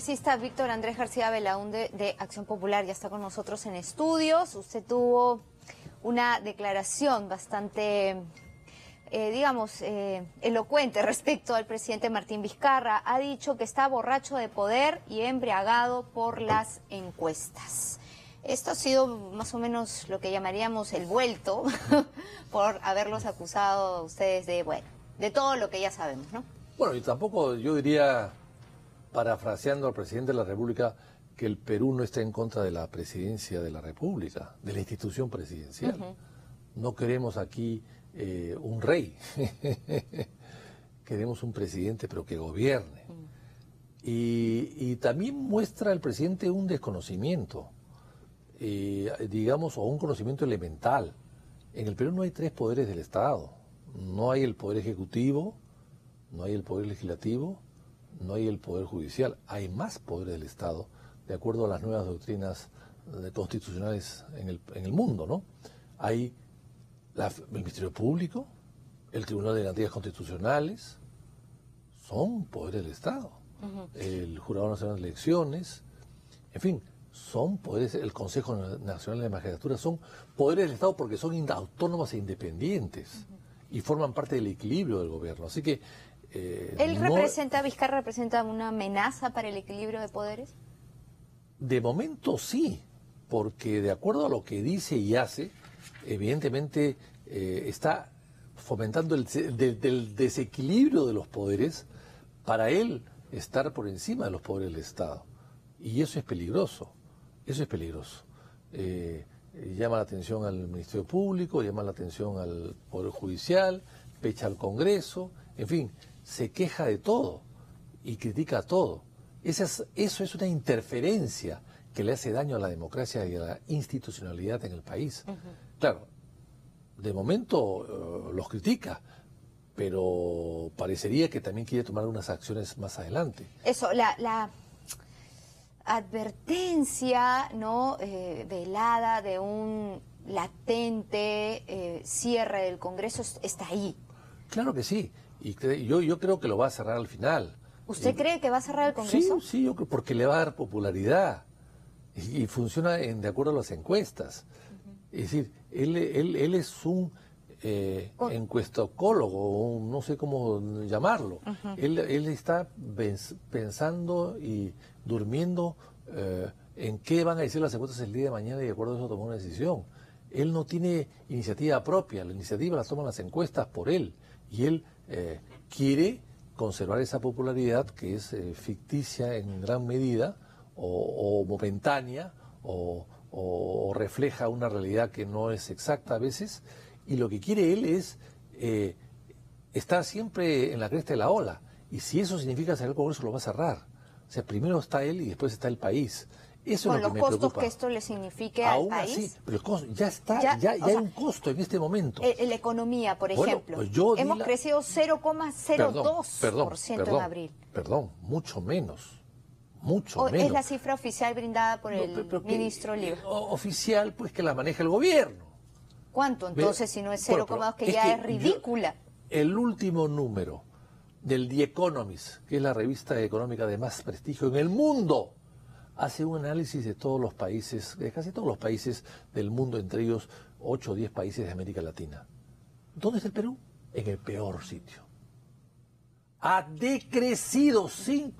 congresista Víctor Andrés García Belaúnde de Acción Popular ya está con nosotros en estudios. Usted tuvo una declaración bastante, elocuente respecto al presidente Martín Vizcarra. Ha dicho que está borracho de poder y embriagado por las encuestas. Esto ha sido más o menos lo que llamaríamos el vuelto por haberlos acusado a ustedes de todo lo que ya sabemos, ¿no? Bueno, y tampoco yo diría, parafraseando al presidente de la República, que el Perú no está en contra de la presidencia de la República, de la institución presidencial. No queremos aquí un rey, queremos un presidente pero que gobierne. Y también muestra el presidente un desconocimiento, digamos, o un conocimiento elemental. En el Perú no hay tres poderes del Estado. No hay el poder ejecutivo, no hay el poder legislativo, no hay el poder judicial. Hay más poderes del Estado, de acuerdo a las nuevas doctrinas constitucionales en el mundo, ¿no? Hay el Ministerio Público, el Tribunal de Garantías Constitucionales, son poderes del Estado. El Jurado Nacional de Elecciones, en fin, son poderes, el Consejo Nacional de Magistratura, son poderes del Estado porque son autónomos e independientes y forman parte del equilibrio del gobierno. Así que ¿Vizcarra representa una amenaza para el equilibrio de poderes? De momento sí, porque de acuerdo a lo que dice y hace, evidentemente está fomentando el desequilibrio de los poderes para él estar por encima de los poderes del Estado. Y eso es peligroso, eso es peligroso. Llama la atención al Ministerio Público, llama la atención al Poder Judicial, pecha al Congreso, en fin, se queja de todo y critica todo. Eso es una interferencia que le hace daño a la democracia y a la institucionalidad en el país. Claro, de momento los critica, pero parecería que también quiere tomar unas acciones más adelante. Eso, la advertencia, ¿no?, velada de un latente cierre del Congreso está ahí. Claro que sí, y yo creo que lo va a cerrar al final. ¿Usted cree que va a cerrar el Congreso? Sí, yo creo, porque le va a dar popularidad y funciona de acuerdo a las encuestas. Es decir, él es un encuestocólogo, no sé cómo llamarlo. Él está pensando y durmiendo en qué van a decir las encuestas el día de mañana y de acuerdo a eso tomar una decisión. Él no tiene iniciativa propia, la iniciativa la toman las encuestas por él y él quiere conservar esa popularidad que es ficticia en gran medida o momentánea o refleja una realidad que no es exacta a veces, y lo que quiere él es estar siempre en la cresta de la ola, y si eso significa cerrar el Congreso lo va a cerrar. O sea, primero está él y después está el país. Eso con es lo que los me costos preocupa. que esto le signifique al país. Así, pero el costo, ya hay un costo en este momento. La economía, por Bueno, ejemplo, pues hemos crecido 0,02% en abril. Perdón, mucho menos. Mucho menos. Es la cifra oficial brindada por el ministro Oliva. Oficial, pues que la maneja el gobierno. ¿Cuánto entonces si no es 0,2, que ya es ridícula? El último número del The Economist, que es la revista económica de más prestigio en el mundo, hace un análisis de todos los países, de casi todos los países del mundo, entre ellos 8 o 10 países de América Latina. ¿Dónde está el Perú? En el peor sitio. Ha decrecido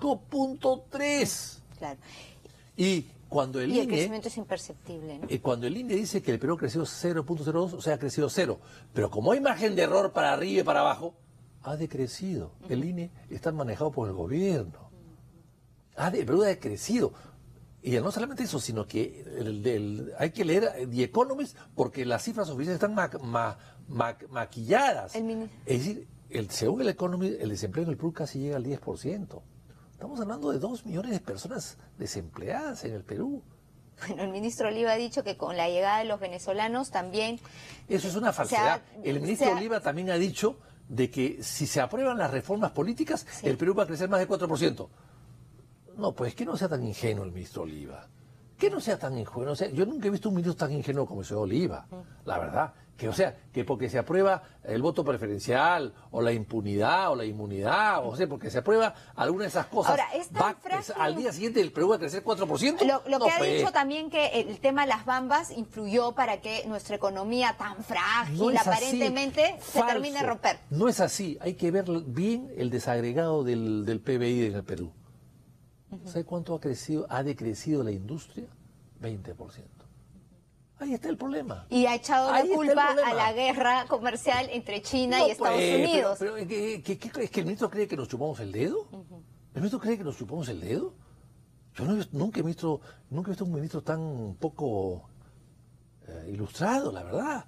5.3. Claro. Y cuando el crecimiento es imperceptible, ¿no? Cuando el INE dice que el Perú ha crecido 0.02, o sea, ha crecido 0. Pero como hay margen de error para arriba y para abajo, ha decrecido. El INE está manejado por el gobierno. El Perú ha decrecido. Y no solamente eso, sino que hay que leer The Economist porque las cifras oficiales están maquilladas. Es decir, según el Economist, el desempleo en el Perú casi llega al 10%. Estamos hablando de 2 millones de personas desempleadas en el Perú. Bueno, el ministro Oliva ha dicho que con la llegada de los venezolanos también... Eso es una falsedad. El ministro Oliva también ha dicho de que si se aprueban las reformas políticas, el Perú va a crecer más de 4%. No, pues que no sea tan ingenuo el ministro Oliva. que no sea tan ingenuo. O sea, yo nunca he visto un ministro tan ingenuo como el señor Oliva, la verdad. Que, o sea, que porque se aprueba el voto preferencial, o la impunidad, o la inmunidad, o sea, porque se aprueba alguna de esas cosas, ahora, es tan frágil, al día siguiente el Perú va a crecer 4%. Lo que ha dicho también que el tema de las bambas influyó para que nuestra economía tan frágil, aparentemente, se termine de romper. No es así. Hay que ver bien el desagregado del PBI en el Perú. ¿Sabe cuánto ha decrecido la industria? 20%. Ahí está el problema. Y ha echado la culpa a la guerra comercial entre China y Estados Unidos. Pero, ¿es que el ministro cree que nos chupamos el dedo? ¿El ministro cree que nos chupamos el dedo? Yo nunca he visto un ministro tan poco ilustrado, la verdad,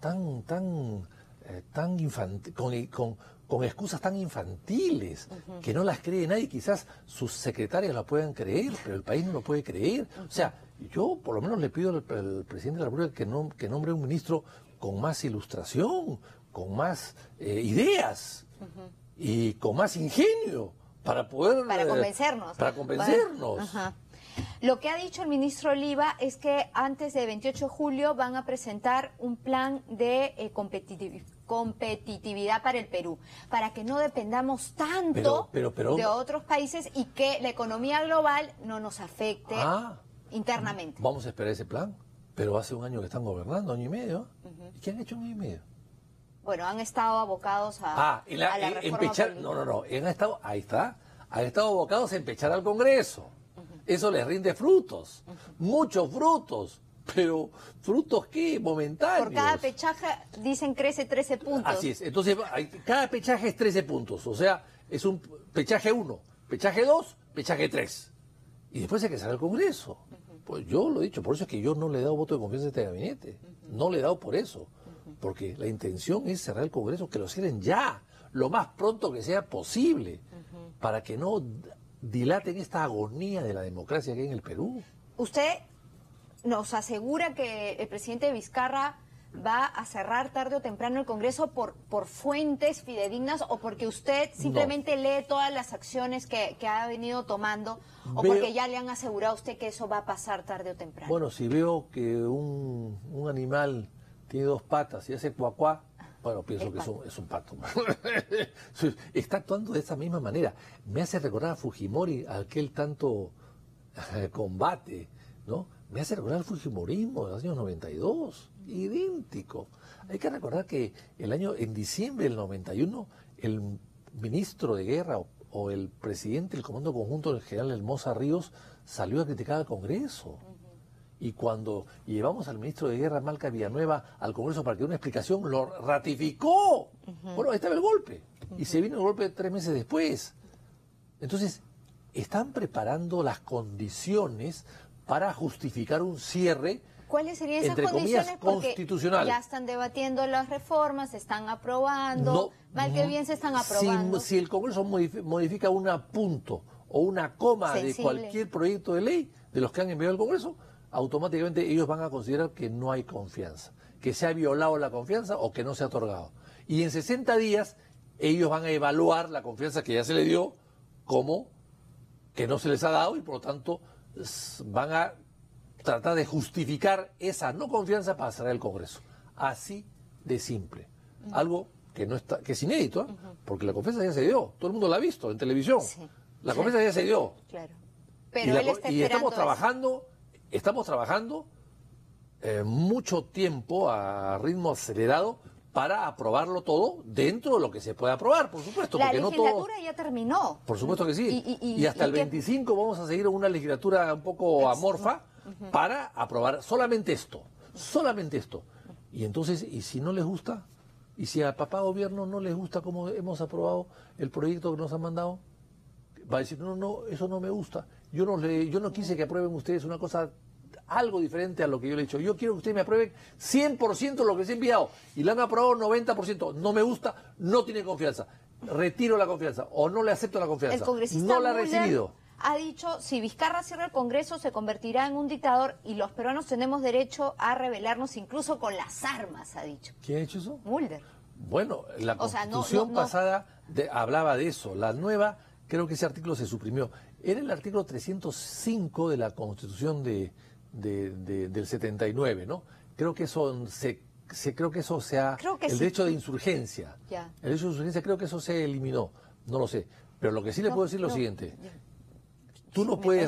tan infantil, con excusas tan infantiles, que no las cree nadie. Quizás sus secretarias la puedan creer, pero el país no lo puede creer. O sea, yo por lo menos le pido al presidente de la República que nombre un ministro con más ilustración, con más ideas y con más ingenio para poder... Para convencernos. Para convencernos. Bueno, lo que ha dicho el ministro Oliva es que antes del 28 de julio van a presentar un plan de competitividad para el Perú, para que no dependamos tanto de otros países y que la economía global no nos afecte internamente. Vamos a esperar ese plan, pero hace un año que están gobernando, año y medio. ¿Y qué han hecho un año y medio? Bueno, han estado abocados a la reforma política. Han estado abocados a empechar al Congreso. Eso les rinde frutos, muchos frutos, pero ¿frutos qué? Momentáneos. Por cada pechaje, dicen, crece 13 puntos. Así es, entonces cada pechaje es 13 puntos, o sea, es un pechaje 1, pechaje 2, pechaje 3. Y después hay que salir al Congreso. Pues yo lo he dicho, por eso es que yo no le he dado voto de confianza a este gabinete, no le he dado por eso, porque la intención es cerrar el Congreso, que lo cierren ya, lo más pronto que sea posible, para que no dilaten esta agonía de la democracia que hay en el Perú. ¿Usted nos asegura que el presidente Vizcarra va a cerrar tarde o temprano el Congreso por fuentes fidedignas o porque usted simplemente lee todas las acciones que ha venido tomando o porque ya le han asegurado a usted que eso va a pasar tarde o temprano? Bueno, si veo que un animal tiene 2 patas y hace cuacuá, bueno, pienso que es un pato. Está actuando de esa misma manera. Me hace recordar a Fujimori, a aquel tanto combate, ¿no? Me hace recordar al Fujimorismo de los años 92, idéntico. Hay que recordar que en diciembre del 91, el ministro de Guerra o el presidente del Comando Conjunto del general Hermosa Ríos salió a criticar al Congreso. Y cuando llevamos al ministro de Guerra, Malca Villanueva, al Congreso para que dé una explicación, lo ratificó. Bueno, ahí estaba el golpe. Y se vino el golpe 3 meses después. Entonces, están preparando las condiciones para justificar un cierre, ¿cuáles serían esas entre comillas, condiciones? Porque constitucional. ya están debatiendo las reformas, se están aprobando, mal que bien se están aprobando. Si el Congreso modifica un punto o una coma de cualquier proyecto de ley de los que han enviado al Congreso, automáticamente ellos van a considerar que no hay confianza, que se ha violado la confianza o que no se ha otorgado. Y en 60 días ellos van a evaluar la confianza que ya se le dio como que no se les ha dado y por lo tanto van a tratar de justificar esa no confianza para cerrar el Congreso. Así de simple. Algo que no está, que es inédito, porque la confianza ya se dio, todo el mundo la ha visto en televisión. Sí. La confianza ya se dio. Claro. Pero él está esperando estamos trabajando mucho tiempo a ritmo acelerado para aprobarlo todo dentro de lo que se puede aprobar, por supuesto. La porque legislatura ya terminó. Por supuesto que sí. Y hasta el 25 vamos a seguir una legislatura un poco amorfa para aprobar solamente esto. Y entonces, ¿y si no les gusta? ¿Y si al papá gobierno no les gusta cómo hemos aprobado el proyecto que nos han mandado? Va a decir, no, eso no me gusta. Yo no quise que aprueben ustedes una cosa algo diferente a lo que yo le he dicho. Yo quiero que ustedes me aprueben 100% lo que les he enviado. Y la han aprobado 90%. No me gusta, no tiene confianza. Retiro la confianza o no le acepto la confianza. El congresista no la ha Müller recibido. Ha dicho, si Vizcarra cierra el Congreso, se convertirá en un dictador y los peruanos tenemos derecho a rebelarnos incluso con las armas, ha dicho. ¿Quién ha hecho eso? Müller. Bueno, la Constitución pasada hablaba de eso. La nueva, creo que ese artículo se suprimió. Era el artículo 305 de la Constitución de del 79, ¿no? Creo que eso creo que eso sea el sí. derecho de insurgencia. Ya. El derecho de insurgencia creo que eso se eliminó, no lo sé. Pero lo que sí le puedo decir es lo siguiente. Tú no puedes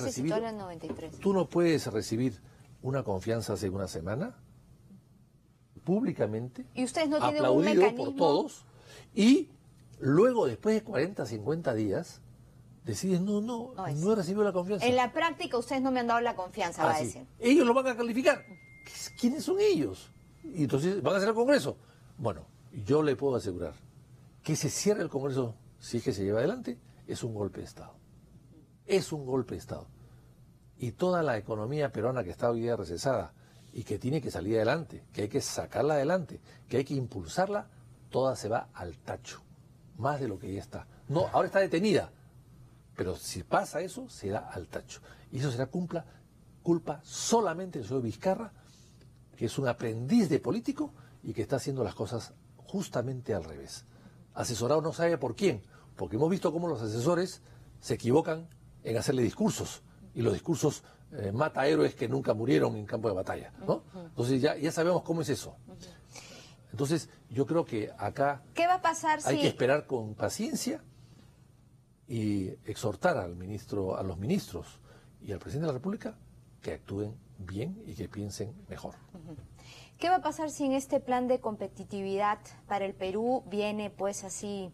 recibir una confianza hace una semana públicamente, y ustedes no tienen un aplaudido mecanismo por todos, y luego después de 40, 50 días deciden no he recibido la confianza. En la práctica ustedes no me han dado la confianza, va a decir. Ellos lo van a calificar. ¿Quiénes son ellos? Y entonces van a hacer el Congreso. Bueno, yo le puedo asegurar que se cierre el Congreso, si es que se lleva adelante, es un golpe de Estado. Es un golpe de Estado. Y toda la economía peruana que está hoy día recesada y que tiene que salir adelante, que hay que sacarla adelante, que hay que impulsarla, toda se va al tacho. Más de lo que ya está. No, ahora está detenida. Pero si pasa eso, se da al tacho. Y eso será culpa solamente del señor Vizcarra, que es un aprendiz de político y que está haciendo las cosas justamente al revés. Asesorado no sabe por quién, porque hemos visto cómo los asesores se equivocan en hacerle discursos, y los discursos mata a héroes que nunca murieron en campo de batalla, ¿no? Entonces ya sabemos cómo es eso. Entonces yo creo que acá ¿qué va a pasar hay que esperar con paciencia y exhortar a los ministros y al presidente de la República que actúen bien y que piensen mejor. ¿Qué va a pasar si en este plan de competitividad para el Perú viene pues así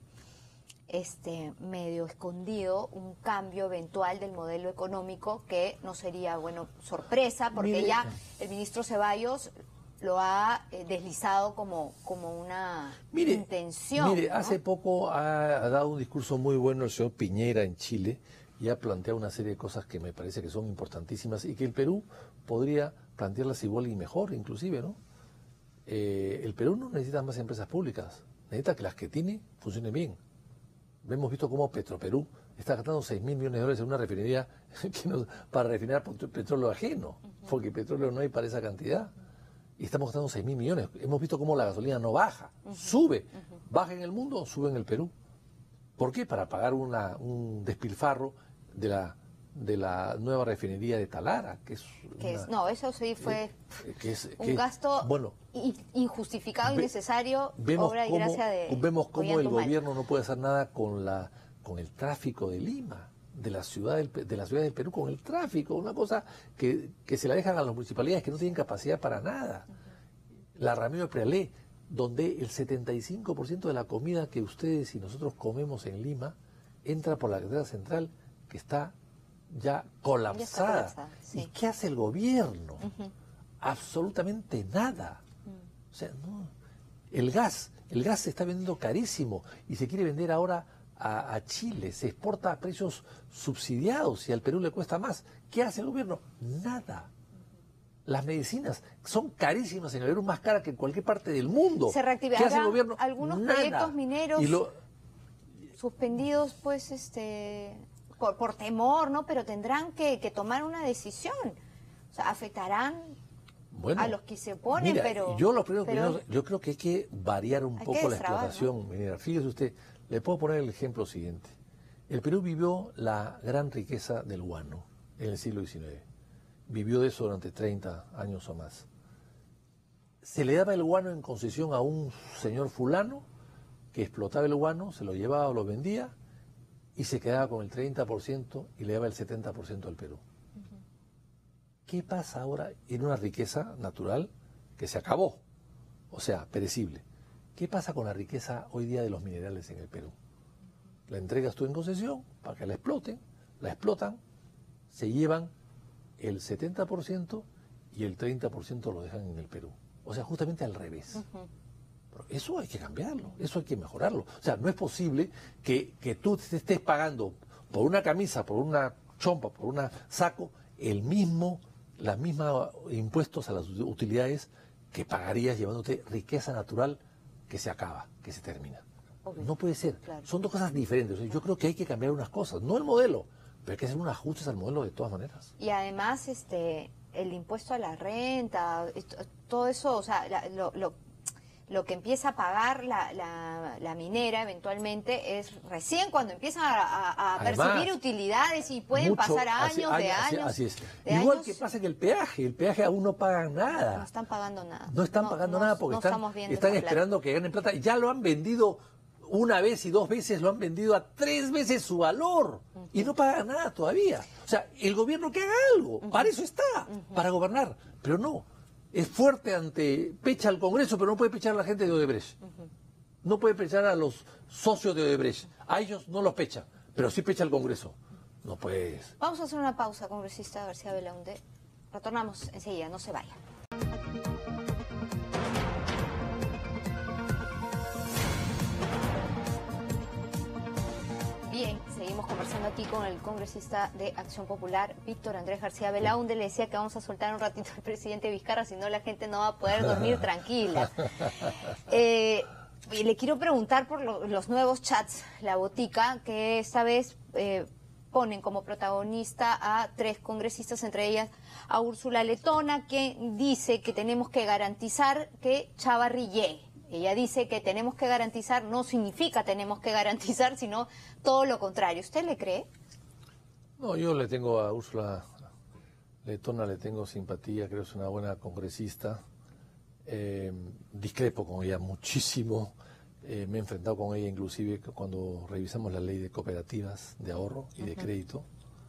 medio escondido un cambio eventual del modelo económico, que no sería, bueno, sorpresa, porque ya el ministro Ceballos lo ha deslizado como una intención? Mire, ¿no? hace poco ha dado un discurso muy bueno el señor Piñera en Chile y ha planteado una serie de cosas que me parece que son importantísimas y que el Perú podría plantearlas igual y mejor, inclusive, ¿no? El Perú no necesita más empresas públicas, necesita que las que tiene funcionen bien. Hemos visto cómo Petroperú está gastando 6.000 millones de dólares en una refinería para refinar petróleo ajeno, porque petróleo no hay para esa cantidad. Y estamos gastando 6.000 millones. Hemos visto cómo la gasolina no baja, sube. Baja en el mundo, sube en el Perú. ¿Por qué? Para pagar un despilfarro de la nueva refinería de Talara, no, eso sí fue un gasto injustificado, innecesario, obra y gracia de vemos cómo el gobierno no puede hacer nada con el tráfico de Lima, de la ciudad del Perú, con el tráfico, una cosa que se la dejan a las municipalidades que no tienen capacidad para nada. La Ramiro de Prealé, donde el 75% de la comida que ustedes y nosotros comemos en Lima entra por la carretera central, que está ya colapsada. Sí. ¿Y qué hace el gobierno? Absolutamente nada. O sea, no. El gas se está vendiendo carísimo y se quiere vender ahora a Chile, se exporta a precios subsidiados y al Perú le cuesta más. ¿Qué hace el gobierno? Nada. Las medicinas son carísimas en el Perú, más caras que en cualquier parte del mundo. Se reactivarán. ¿Qué hace el gobierno? Algunos Nada. proyectos mineros suspendidos, pues, por temor, ¿no? Pero tendrán que tomar una decisión. O sea, afectarán a los que se oponen, pero... Yo creo que hay que variar un poco la explotación minera. Fíjese usted, le puedo poner el ejemplo siguiente. El Perú vivió la gran riqueza del guano en el siglo XIX. Vivió de eso durante 30 años o más. Se le daba el guano en concesión a un señor fulano que explotaba el guano, se lo llevaba o lo vendía y se quedaba con el 30% y le daba el 70% al Perú. ¿Qué pasa ahora en una riqueza natural que se acabó? O sea, perecible. ¿Qué pasa con la riqueza hoy día de los minerales en el Perú? La entregas tú en concesión para que la exploten, la explotan, se llevan el 70% y el 30% lo dejan en el Perú. O sea, justamente al revés. Pero eso hay que cambiarlo, eso hay que mejorarlo. O sea, no es posible que tú te estés pagando por una camisa, por una chompa, por un saco, las mismas impuestos a las utilidades que pagarías llevándote riqueza natural que se acaba, que se termina. No puede ser. Claro. Son dos cosas diferentes. O sea, yo creo que hay que cambiar unas cosas, no el modelo, pero hay que hacer unos ajustes al modelo de todas maneras. Y además, el impuesto a la renta, todo eso, o sea, lo que empieza a pagar la minera eventualmente es recién cuando empiezan a Además, percibir utilidades y pueden pasar años de años. Así es. de Igual años. que pasa que el peaje aún no pagan nada. No están pagando nada. No están pagando nada porque están la esperando que ganen plata. Ya lo han vendido una vez y 2 veces, lo han vendido a 3 veces su valor. Y no pagan nada todavía. O sea, el gobierno que haga algo. Para eso está, para gobernar. Pero no. Es fuerte pecha al Congreso, pero no puede pechar a la gente de Odebrecht. No puede pechar a los socios de Odebrecht. A ellos no los pecha, pero sí pecha al Congreso. No puedes. Vamos a hacer una pausa, congresista García Belaunde. Retornamos enseguida, no se vaya. Bien, seguimos conversando aquí con el congresista de Acción Popular, Víctor Andrés García Belaunde. Le decía que vamos a soltar un ratito al presidente Vizcarra, si no la gente no va a poder dormir tranquila. Y le quiero preguntar por los nuevos chats, La Botica, que esta vez ponen como protagonista a 3 congresistas, entre ellas a Úrsula Letona, que dice que tenemos que garantizar que Chávarri llegue. Ella dice que tenemos que garantizar, no significa tenemos que garantizar, sino todo lo contrario. ¿Usted le cree? No, yo le tengo a Úrsula Letona, le tengo simpatía, creo que es una buena congresista. Discrepo con ella muchísimo. Me he enfrentado con ella inclusive cuando revisamos la ley de cooperativas de ahorro y de crédito.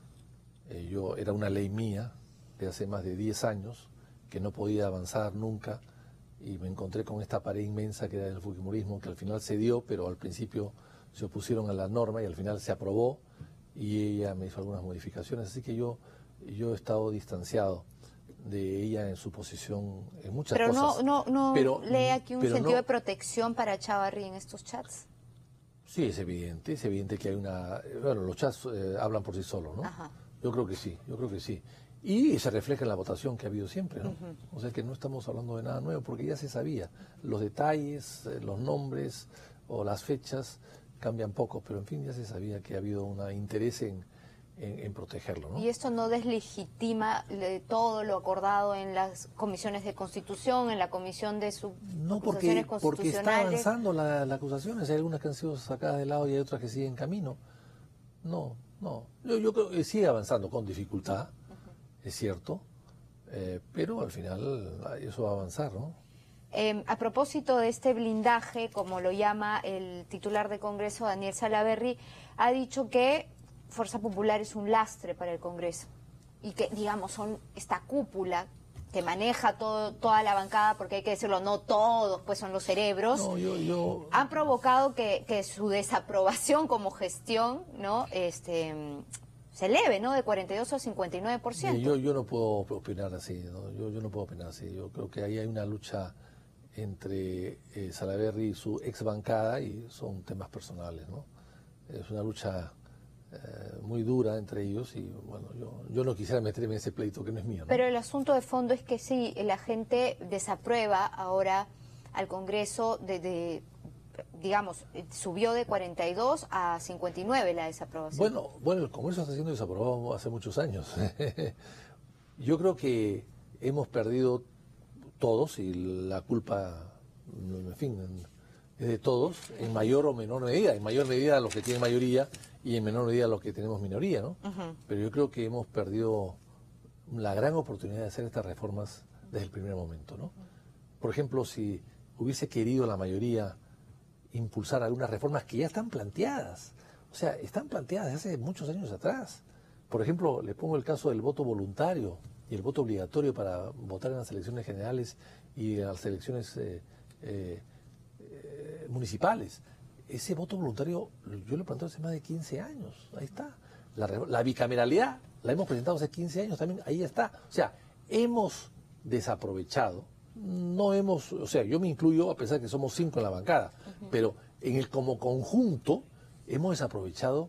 Era una ley mía de hace más de 10 años que no podía avanzar nunca. Y me encontré con esta pared inmensa que era el fujimorismo, que al final se dio, pero al principio se opusieron a la norma y al final se aprobó y ella me hizo algunas modificaciones. Así que yo he estado distanciado de ella en su posición en muchas cosas. Pero lee aquí un sentido de protección para Chávarri en estos chats. Sí, es evidente que hay una... Bueno, los chats hablan por sí solos, ¿no? Ajá. Yo creo que sí. Y se refleja en la votación que ha habido siempre, ¿no? O sea que no estamos hablando de nada nuevo, porque ya se sabía. Los detalles, los nombres o las fechas cambian poco, pero en fin, ya se sabía que ha habido un interés en protegerlo, ¿no? ¿Y esto no deslegitima todo lo acordado en las comisiones de Constitución, en la comisión de acusaciones constitucionales? Porque está avanzando la acusaciones. Hay algunas que han sido sacadas de lado y hay otras que siguen en camino. No. Yo creo que sigue avanzando con dificultad. Es cierto, pero al final eso va a avanzar, ¿no? A propósito de este blindaje, como lo llama el titular de Congreso, Daniel Salaverry, ha dicho que Fuerza Popular es un lastre para el Congreso y que, digamos, son esta cúpula que maneja toda la bancada, porque hay que decirlo, no todos, pues son los cerebros, han provocado que su desaprobación como gestión, ¿no? Se eleve, ¿no? De 42 a 59%. Yo no puedo opinar así, ¿no? Yo no puedo opinar así. Yo creo que ahí hay una lucha entre Salaverry y su ex bancada y son temas personales, ¿no? Es una lucha muy dura entre ellos y, bueno, yo no quisiera meterme en ese pleito que no es mío, ¿no? Pero el asunto de fondo es que sí, la gente desaprueba ahora al Congreso digamos, subió de 42 a 59 la desaprobación. Bueno, el Congreso está siendo desaprobado hace muchos años. Yo creo que hemos perdido todos y la culpa, en fin, es de todos, en mayor o menor medida. En mayor medida los que tienen mayoría y en menor medida los que tenemos minoría, ¿no? Pero yo creo que hemos perdido la gran oportunidad de hacer estas reformas desde el primer momento, ¿no? Por ejemplo, si hubiese querido la mayoría impulsar algunas reformas que ya están planteadas. O sea, están planteadas desde hace muchos años atrás. Por ejemplo, le pongo el caso del voto voluntario y el voto obligatorio para votar en las elecciones generales y en las elecciones municipales. Ese voto voluntario yo lo planteo hace más de 15 años. Ahí está. La bicameralidad la hemos presentado hace 15 años también. Ahí está. O sea, hemos desaprovechado. Yo me incluyo a pesar que somos 5 en la bancada, pero como conjunto hemos desaprovechado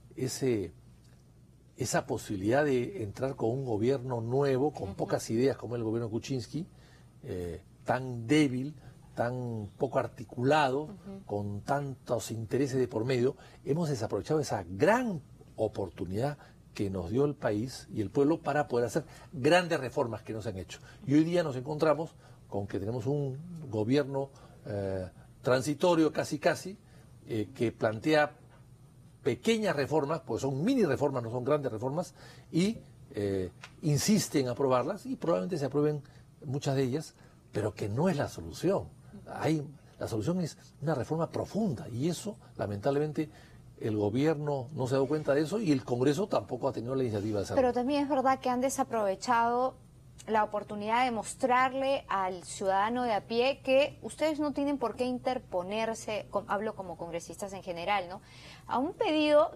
esa posibilidad de entrar con un gobierno nuevo, con pocas ideas como el gobierno Kuczynski, tan débil, tan poco articulado, con tantos intereses de por medio. Hemos desaprovechado esa gran oportunidad que nos dio el país y el pueblo para poder hacer grandes reformas que no se han hecho. Y hoy día nos encontramos con que tenemos un gobierno transitorio casi, que plantea pequeñas reformas, pues son mini reformas, no son grandes reformas, y insiste en aprobarlas, y probablemente se aprueben muchas de ellas, pero que no es la solución. La solución es una reforma profunda, y eso, lamentablemente, el gobierno no se ha dado cuenta de eso, y el Congreso tampoco ha tenido la iniciativa de hacerlo. Pero también es verdad que han desaprovechado la oportunidad de mostrarle al ciudadano de a pie que ustedes no tienen por qué interponerse, hablo como congresistas en general, ¿no?, a un pedido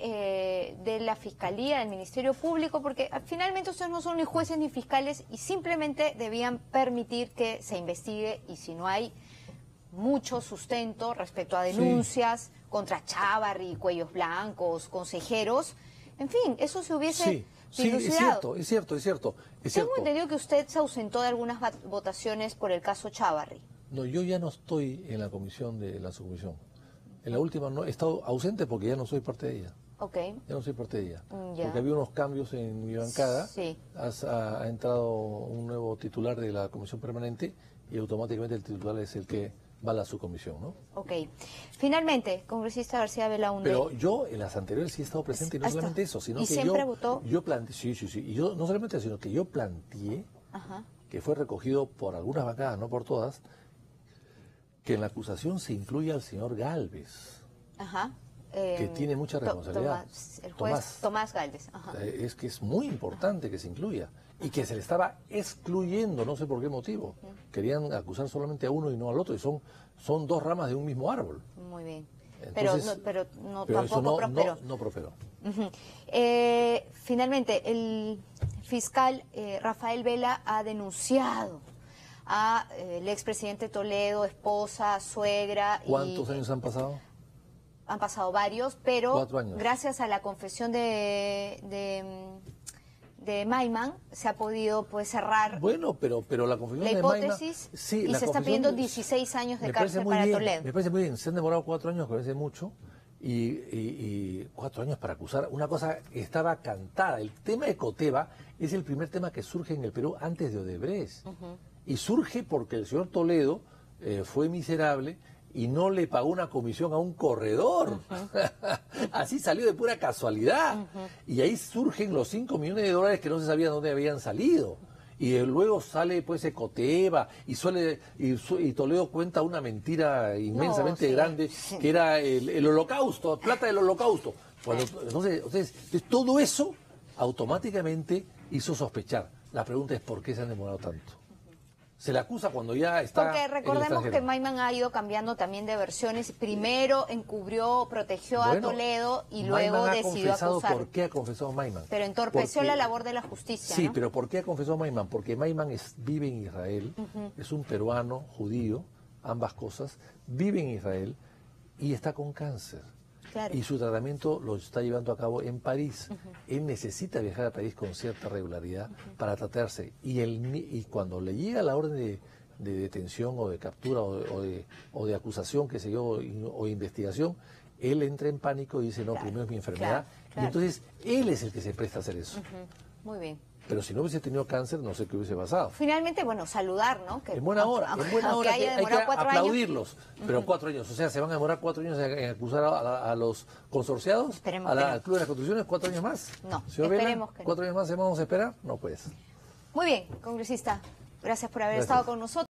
de la Fiscalía, del Ministerio Público, porque finalmente ustedes no son ni jueces ni fiscales y simplemente debían permitir que se investigue, y si no hay mucho sustento respecto a denuncias contra Chávarri, Cuellos Blancos, consejeros, en fin, eso se hubiese... Sí, es cierto. Tengo entendido que usted se ausentó de algunas votaciones por el caso Chávarri. No, yo ya no estoy en la comisión de la subcomisión. En la última no he estado ausente porque ya no soy parte de ella. Ok. Ya no soy parte de ella. Ya. Porque había unos cambios en mi bancada. Sí. Ha entrado un nuevo titular de la comisión permanente y automáticamente el titular es el que va a la subcomisión, ¿no? Ok. Finalmente, congresista García Belaúnde. Pero yo en las anteriores sí he estado presente, y no solamente eso, sino ¿Y que siempre votó? yo planteé, sí, y yo no solamente eso, sino que yo planteé, que fue recogido por algunas bancadas, no por todas, que en la acusación se incluya al señor Gálvez, que tiene mucha responsabilidad. El juez Tomás Gálvez. Es que es muy importante que se incluya, y que se le estaba excluyendo, no sé por qué motivo. Querían acusar solamente a uno y no al otro, y son dos ramas de un mismo árbol. Muy bien. Entonces, pero eso tampoco prosperó. No prosperó. Finalmente, el fiscal Rafael Vela ha denunciado al expresidente Toledo, esposa, suegra. ¿Cuántos años han pasado? Han pasado varios, pero 4 años. Gracias a la confesión de Mayman se ha podido cerrar pero la confesión la de hipótesis Mayman, y se está pidiendo 16 años de cárcel para Toledo. Me parece muy bien, se han demorado 4 años, que parece mucho, y 4 años para acusar una cosa que estaba cantada. El tema de Coteva es el primer tema que surge en el Perú antes de Odebrecht, y surge porque el señor Toledo fue miserable y no le pagó una comisión a un corredor. Así salió de pura casualidad. Y ahí surgen los 5 millones de dólares que no se sabía dónde habían salido. Y luego sale pues Ecoteva y Toledo cuenta una mentira inmensamente grande, que era el holocausto, plata del holocausto. Entonces, todo eso automáticamente hizo sospechar. La pregunta es ¿por qué se han demorado tanto? Se le acusa cuando ya está. Porque recordemos que Mayman ha ido cambiando también de versiones. Primero encubrió, protegió a Toledo y luego decidió acusar. ¿Por qué ha confesado Mayman? Pero entorpeció la labor de la justicia. Sí, ¿no? pero ¿por qué ha confesado Mayman? Porque Mayman vive en Israel, es un peruano judío, ambas cosas, vive en Israel y está con cáncer. Claro. Y su tratamiento lo está llevando a cabo en París. Él necesita viajar a París con cierta regularidad para tratarse. Y cuando le llega la orden de detención o de captura o de acusación, qué sé yo, o investigación, él entra en pánico y dice, no, primero es mi enfermedad. Y entonces él es el que se presta a hacer eso. Muy bien. Pero si no hubiese tenido cáncer, no sé qué hubiese pasado. Finalmente, saludar, ¿no? Que en buena hora, hay que aplaudirlos. Años. Pero 4 años, o sea, ¿se van a demorar 4 años en acusar a los consorciados? Esperemos al Club de las Constituciones, 4 años más? No, esperemos que 4 años más vamos a esperar, no pues. Muy bien, congresista, gracias por haber estado con nosotros.